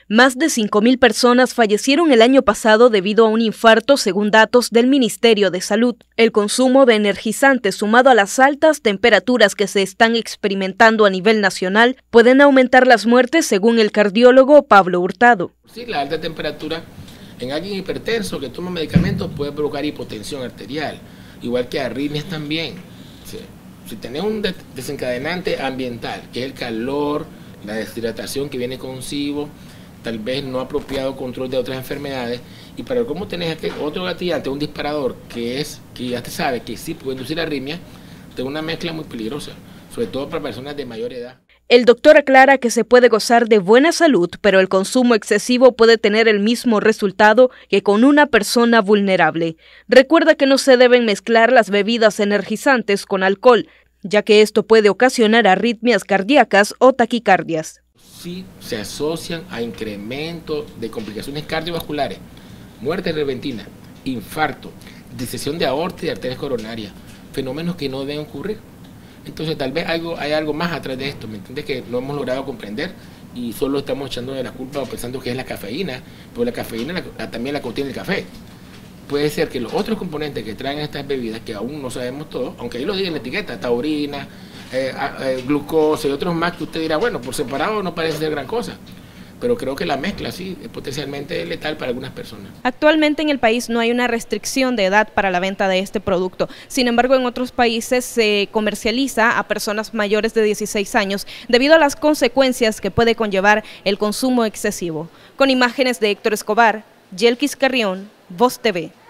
Más de 5.000 personas fallecieron el año pasado debido a un infarto, según datos del Ministerio de Salud. El consumo de energizantes, sumado a las altas temperaturas que se están experimentando a nivel nacional, pueden aumentar las muertes, según el cardiólogo Pablo Hurtado. Sí, la alta temperatura en alguien hipertenso que toma medicamentos puede provocar hipotensión arterial, igual que arritmias también. Si tenemos un desencadenante ambiental, que es el calor, la deshidratación que viene consigo, tal vez no apropiado control de otras enfermedades, y para cómo tenés otro gatillante, un disparador, que ya te sabe que sí puede inducir arritmia, tengo una mezcla muy peligrosa, sobre todo para personas de mayor edad. El doctor aclara que se puede gozar de buena salud, pero el consumo excesivo puede tener el mismo resultado que con una persona vulnerable. Recuerda que no se deben mezclar las bebidas energizantes con alcohol, ya que esto puede ocasionar arritmias cardíacas o taquicardias. Sí se asocian a incremento de complicaciones cardiovasculares, muerte repentina, infarto, disección de aorta y de arterias coronarias, fenómenos que no deben ocurrir. Entonces tal vez hay algo más atrás de esto, ¿me entiendes? Que no hemos logrado comprender y solo estamos echando de la culpa o pensando que es la cafeína, pero la cafeína también la contiene el café. Puede ser que los otros componentes que traen estas bebidas, que aún no sabemos todo, aunque ahí lo diga en la etiqueta, taurina, glucosa y otros más, que usted dirá, bueno, por separado no parece ser gran cosa, pero creo que la mezcla sí es potencialmente letal para algunas personas. Actualmente en el país no hay una restricción de edad para la venta de este producto. Sin embargo, en otros países se comercializa a personas mayores de 16 años debido a las consecuencias que puede conllevar el consumo excesivo. Con imágenes de Héctor Escobar, Yelkis Carrión, Voz TV.